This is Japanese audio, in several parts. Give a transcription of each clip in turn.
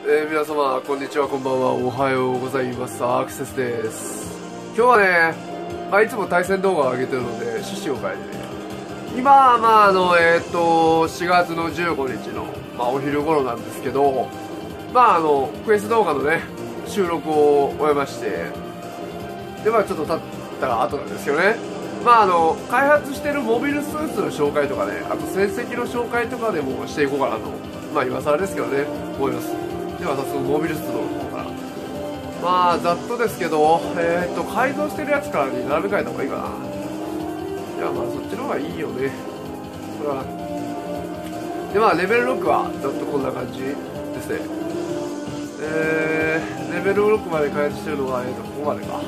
皆様こんにちは、こんばんは、おはようございます。アクセスです。今日はね、いつも対戦動画を上げてるので趣旨を変えてね、今は4月の15日の、お昼頃なんですけど、クエスト動画のね収録を終えまして、でちょっと経ったら後なんですよね。開発してるモビルスーツの紹介とかね、あと戦績の紹介とかでもしていこうかなと、今更ですけどね、思います。では早速モビルスーツの方から、ざっとですけど、改造してるやつからに並べ替えた方がいいかな。いや、そっちの方がいいよね。でレベル6はざっとこんな感じですね。レベル6まで開発してるのが、ここまでか。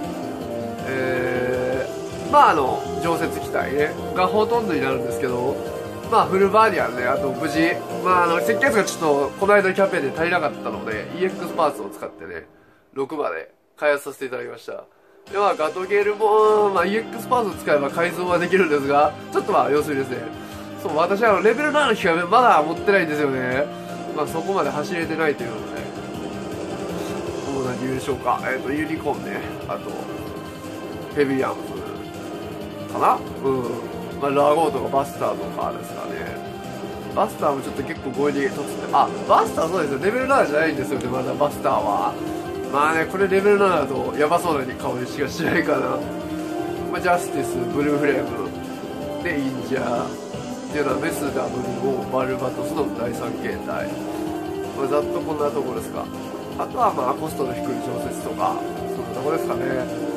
常設機体ねがほとんどになるんですけど、フルバーディアンね、あと無事、設計図がちょっとこの間のキャンペーンで足りなかったので EX パーツを使ってね6まで開発させていただきました。でガトゲールも、EX パーツを使えば改造はできるんですが、ちょっと要するにですね、そう、私はレベル7の機械まだ持ってないんですよね。そこまで走れてないというので、主な理由でしょうか。ユニコーンね、あとヘビーアンプかな、ラゴーとかバスターとかですかね。バスターもちょっと結構強引に突って、バスターそうですよ、レベル7じゃないんですよね、まだバスターは。これレベル7だとヤバそうな顔しかしないかな。ジャスティス、ブルーフレームでインジャーっていうのはメスダブルをバルバトスの第3形態、ざっとこんなところですか。あとはコストの低い調節とかそんなところですかね。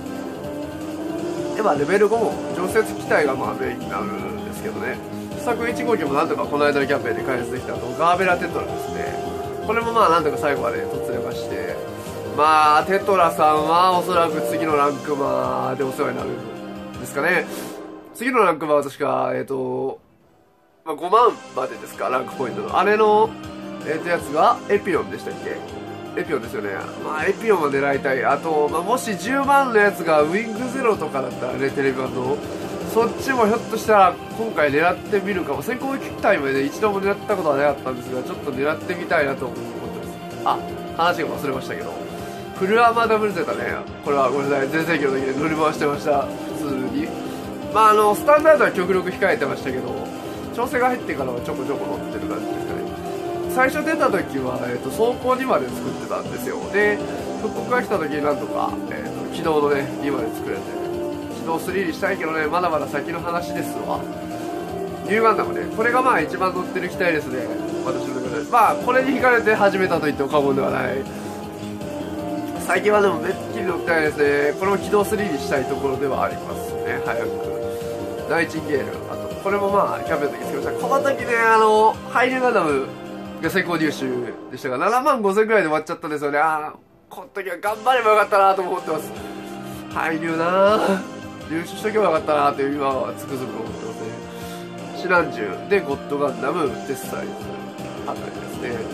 でレベル5も常設機体がメインになるんですけどね、試作1号機もなんとかこの間のキャンペーンで開発できたガーベラテトラですね。これもなんとか最後まで突れまして、テトラさんはおそらく次のランクマでお世話になるんですかね。次のランクマは確か5万までですか、ランクポイントのあれのやつがエピロンでしたっけ。エピオンですよね。エピオンを狙いたい。あと、もし10万のやつがウィングゼロとかだったらね、テレビ版のそっちもひょっとしたら今回狙ってみるかも。先行機体もね一度も狙ったことはなかったんですが、ちょっと狙ってみたいなと思ってます。話が忘れましたけど、フルアーマーダブルゼータね、これはごめんなさい、全盛期の時で乗り回してました、普通に。スタンダードは極力控えてましたけど、調整が入ってからはちょこちょこ乗ってる感じですかね。最初出た時は、走行2まで作ってたんですよ。で復刻が来た時になんとか、起動のね2まで作れて、起動3にしたいけどね、まだまだ先の話ですわ。ニューガンダムね、これが一番乗ってる機体ですね、私の中で。これに惹かれて始めたと言っても過言ではない。最近はでもめっきり乗ってないですね。これも起動3にしたいところではありますね、早く。ナイチンゲール、あとこれもキャンペーンの時つけました。この時ね、ハイニューガンダムが先行入手でしたが、7万5000くらいで終わっちゃったんですよね。この時は頑張ればよかったなと思ってます。ハイニューな入手しとけばよかったなという今はつくづく思ってますね。シナンジュでゴッドガンダムデスサイズあたりですね。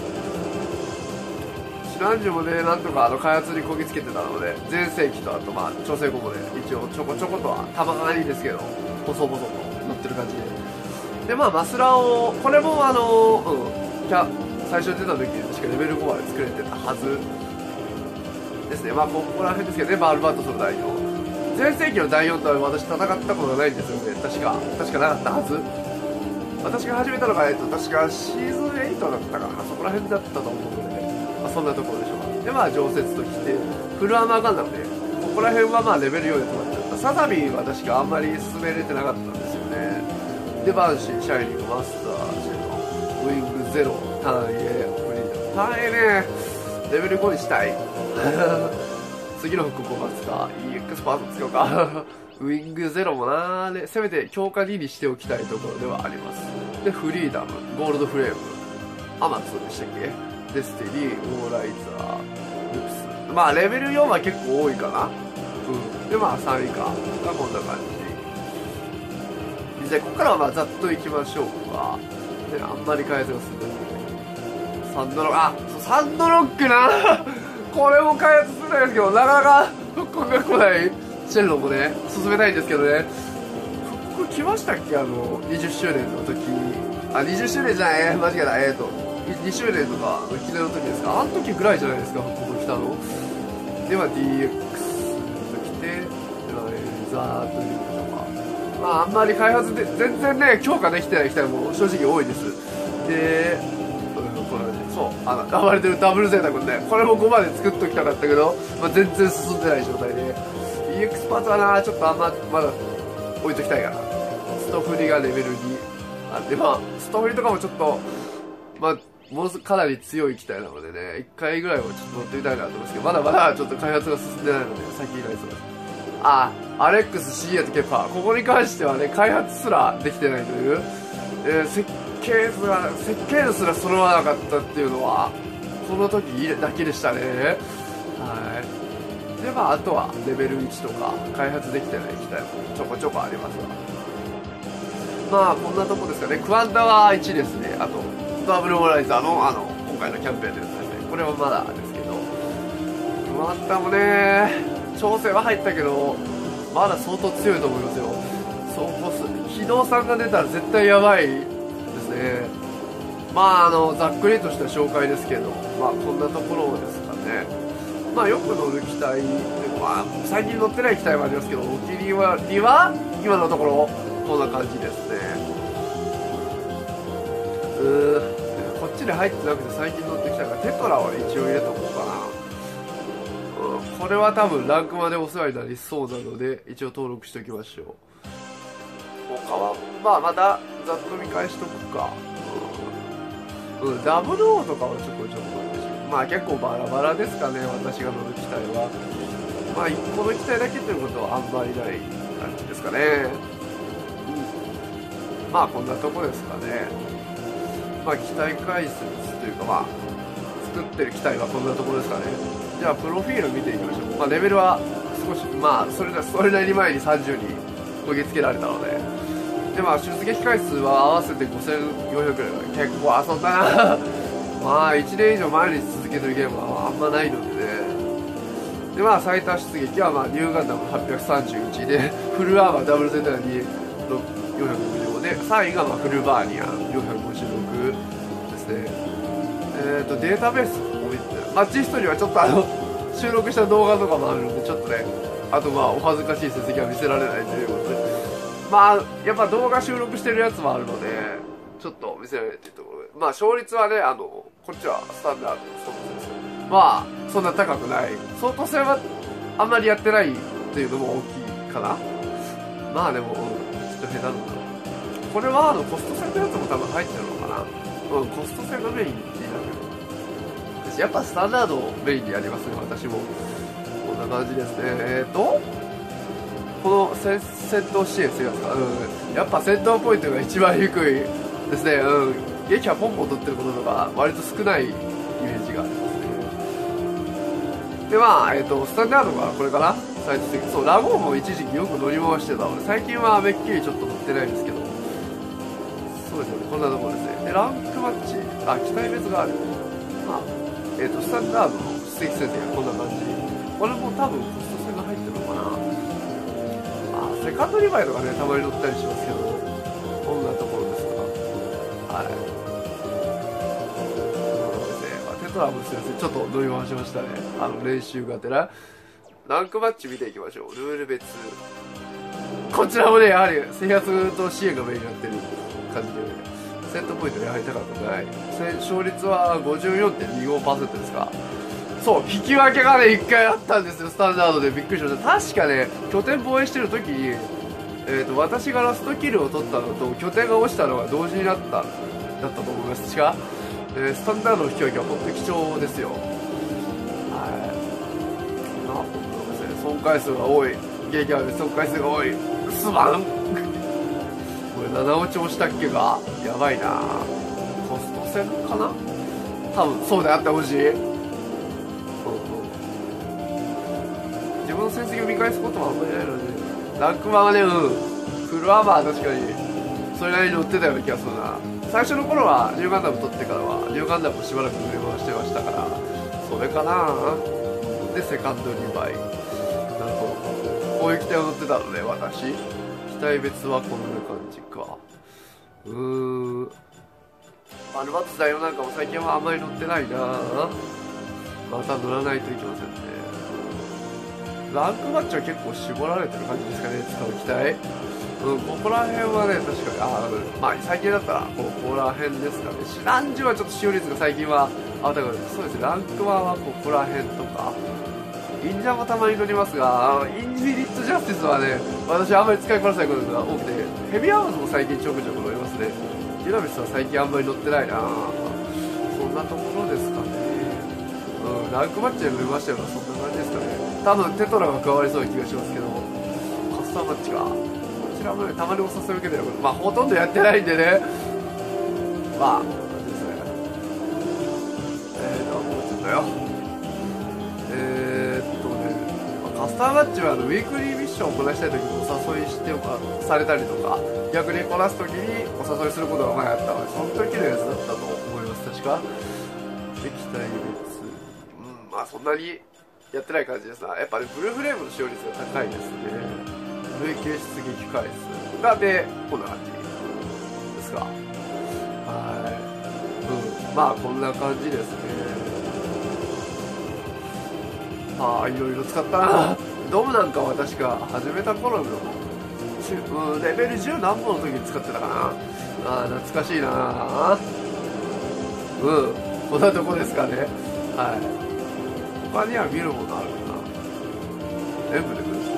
シナンジュもね、なんとか開発にこぎつけてたので、全盛期とあと調整後もね、一応ちょこちょことはたまらないですけど、細々と乗ってる感じで。マスラオ、これも最初に出た時に確かレベル5まで作れてたはずですね。ここら辺ですけどね、アルバートスの第4、全盛期の第4とは私戦ったことがないんですよね。確かなかったはず。私が始めたのが確かシーズン8だったかな、そこら辺だったと思うので、そんなところでしょうか。で常設ときてフルアーマーガンダムね、ここら辺はレベル4で止まっちゃった。サザビーは確かあんまり進めれてなかったんですよね。でバンシー、シャイニング、マスタージェノ、ウィングゼロ、ターン A、フリーダム、ターン A ね、レベル5にしたい。次の復刻を待つか、EX パート使うか。ウィングゼロもなーね、せめて強化2にしておきたいところではあります。でフリーダム、ゴールドフレーム、アマツでしたっけ、デスティニー、オーライザー、ルプス、レベル4は結構多いかな。で3以下がこんな感じで、ここからはざっといきましょうか。であんまり開発が進んでるサンドロック、サンドロックなこれも開発するんですけど、なかなか復刻が来ない。シェンロンもね進めたいんですけどね。復刻来ましたっけ、20周年の時。20周年じゃない、間違えた。 2周年とかの記念の時ですか、あの時ぐらいじゃないですか、ここ来たの。では DX と来て、ではレザーというとか、まああんまり開発で全然ね強化できてない機体も正直多いです。で、これそう暴れてるダブルゼータ君ね、これも5まで作っときたかったけど、まあ、全然進んでない状態で EX パーツはなちょっとまだ置いときたいかな。ストフリがレベル2あって、まあストフリとかもちょっとまあものかなり強い機体なのでね、1回ぐらいはちょっと乗ってみたいなと思うんですけど、まだまだちょっと開発が進んでないので先になりそうです。アレックス CA とケッパー、ここに関してはね開発すらできてないという、設計図すら揃わなかったっていうのはこの時だけでしたね。はい。でまああとはレベル1とか開発できてない機体もちょこちょこありますが、まあこんなとこですかね。クワンタは1ですね。あとダブルモライザーの今回のキャンペーンでですね、これはまだですけど、クワンタもね調整は入ったけどまだ相当強いと思いますよ。機動さんが出たら絶対やばいですね。まあざっくりとした紹介ですけど、まあこんなところですかね。まあよく乗る機体でも、まあ最近乗ってない機体もありますけど、お気に入りは今のところこんな感じですね。こっちに入ってなくて最近乗ってきたからテトラは一応入れとこうかな。これは多分ランクまでお世話になりそうなので一応登録しておきましょう。他はまあまたざっと見返しとくか。ダブルオーとかはちょこちょこ乗るし、まあ結構バラバラですかね、私が乗る機体は。まあ1個の機体だけということはあんまりない感じですかね。まあこんなとこですかね。まあ機体回数というか、まあ作ってる機体はこんなところですかね。じゃあプロフィール見ていきましょう。まあレベルは少しまあそれなりに前に30にこぎつけられたので、でまあ出撃回数は合わせて5400ぐらい、結構遊んだなまあ1年以上毎日続けてるゲームはあんまないのでね。でまあ最多出撃はまあニューガンダム831で、フルアーマーダブルゼータに455で、3位がまあフルバーニアン456ですね。データベースを見て、マッチヒストリーはちょっと収録した動画とかもあるのでちょっとね、あとまあお恥ずかしい成績は見せられないということで、まあやっぱ動画収録してるやつもあるのでちょっと見せられないというところで、まあ勝率はねこっちはスタンダードのストップですけど、まあそんな高くない、相当性はあんまりやってないっていうのも大きいかな。まあでも、ちょっと下手なのかな。これはコスト戦のやつも多分入ってるのかな。コスト戦がメインって言うんだけど、やっぱスタンダードをメインでやりますね、私も。こんな感じですね。この戦闘支援するやつか。やっぱ戦闘ポイントが一番低いですね。撃破ポンポン取ってることとか割と少ないイメージがありますね。でまあスタンダードがこれかな。最終的にそうラゴーも一時期よく乗り回してたので、最近はめっきりちょっと乗ってないんですけど、そうですよね、こんなところですね。でランクマッチ、機体別がある。まあスタンダードの出撃成績がこんな感じ。これも多分コスト戦が入ってるのかな。セカンドリバイとかねたまに乗ったりしますけど、こんなところですか。はい。テトラも先生ちょっと乗り回しましたね。練習がてらランクマッチ見ていきましょう。ルール別、こちらもねやはり制圧と支援がメインになってる感じで、セットポイントやはり高くない。勝率は 54.25% ですか。そう引き分けがね1回あったんですよ、スタンダードで。びっくりしました。確かね拠点防衛してる時に、私がラストキルを取ったのと拠点が落ちたのが同時にだったと思います。確か、スタンダードの引き分けは本当に貴重ですよ。損回数が多い、撃破で損回数が多い、すまんこれ7落ち押したっけがやばいな。コスト戦かな、多分そうであってほしい。自分の成績を見返すこともあんまりないので、ランクマンはねフルアーマー確かにそれなりに乗ってたような気がするな。最初の頃はニューガンダム取ってからはニューガンダムをしばらく乗り回してましたから、それかな。でセカンドリバイ、なるほど、こういう機体を乗ってたので私、機体別はこんな感じか。 バルバトス大王なんかも最近はあんまり乗ってないな。また乗らないといけませんね。ランクマッチは結構絞られてる感じですかね、使う機体。ここら辺はね、確かに、まあ、最近だったら、ここら辺ですかね。シナンジュはちょっと使用率が最近は、だから、そうですね、ランク1はここら辺とか、インジャもたまに乗りますが、インフィニットジャスティスはね、私あんまり使いこなせないことが多くて、ヘビーアームズも最近ちょくちょく乗りますね。デュナミスは最近あんまり乗ってないな。そんなところですかね。ランクマッチで乗りましたよ。そんな感じですかね。多分テトラが加わりそうな気がしますけど、カスタムマッチが。こちらもね、たまにお誘い受けてること、まあほとんどやってないんでね。まあ、なんですね。もうちょっとよ。カスタムマッチはウィークリーミッションをこなしたい時にお誘いしてされたりとか、逆にこなす時にお誘いすることが前あったので、その時のやつだったと思います。確かできたいです。まあそんなにやってない感じですな。やっぱり、ブルーフレームの使用率が高いですね。累計出撃回数がでこんな感じですか。まあこんな感じですね。いろいろ使ったな。ドムなんかは確か始めた頃の、レベル10何本の時に使ってたかな。懐かしいな。こんなとこですかね。他には見るものあるかな。エンブレム。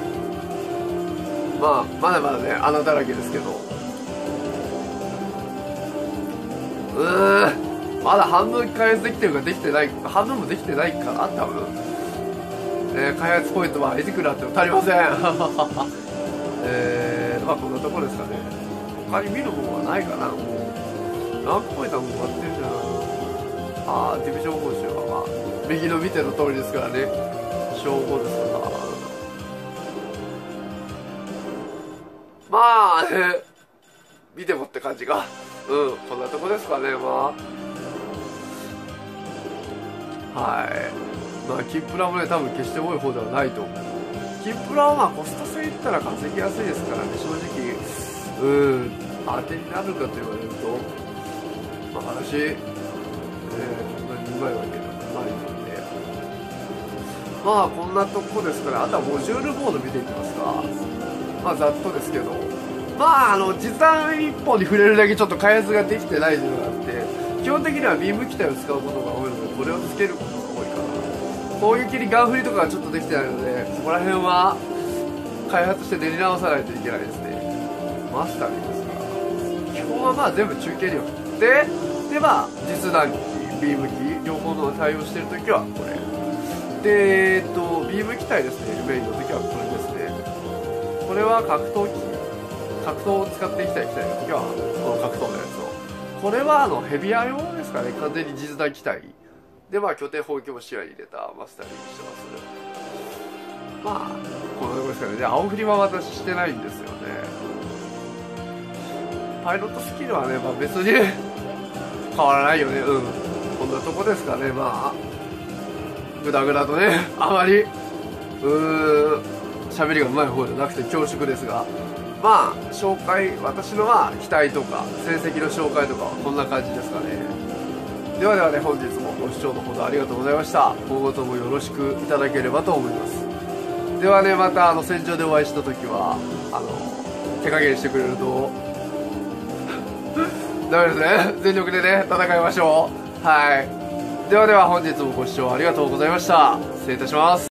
まだまだね、穴だらけですけど。まだ半分開発できてるかできてないか、半分もできてないかな、多分。開発ポイントはいくらあっても足りません。まあこんなとこですかね。他に見るものはないかな。もうランクポイントはもう終わってるじゃん。ディビジョン報酬はまあ右の見ての通りですからね。称号ですから。まあね、見てもって感じが。こんなとこですかね。まあキンプラもね、多分決して多い方ではないと思う。キンプラはまあコスト制いったら稼ぎやすいですからね、正直。当てになるかと言われると、まあ私、こんなにうまいわけではないので、まあこんなとこですから、あとはモジュールボード見ていきますか。まあざっとですけど、まあ実弾1本に触れるだけちょっと開発ができてないというのがあって、基本的にはビーム機体を使うことが多いので、これをつけることが多いかな。攻撃にガン振りとかがちょっとできてないので、そこら辺は開発して練り直さないといけないですね。マスターですから、基本はまあ全部中継力で、まあ実弾機、ビーム機両方の対応してるときはこれで、ビーム機体ですね。メインの時はこれですね。これは格闘を使っていきたい機体の時はこの格闘のやつを、これはヘビア用ですかね。完全に実弾機体で、まあ拠点砲撃も視野に入れたマスターにしてます。まあこんなとこですからね。青振りは私してないんですよね。パイロットスキルはね、まあ別に変わらないよね。こんなとこですかね。まあグダグダとね、あまり喋りがうまい方じゃなくて恐縮ですが、まあ紹介、私の機体とか成績の紹介とかはこんな感じですかね。ではね、本日もご視聴のほどありがとうございました。今後ともよろしくいただければと思います。ではね、また戦場でお会いした時は手加減してくれるとダメですね。全力でね、戦いましょう。では本日もご視聴ありがとうございました。失礼いたします。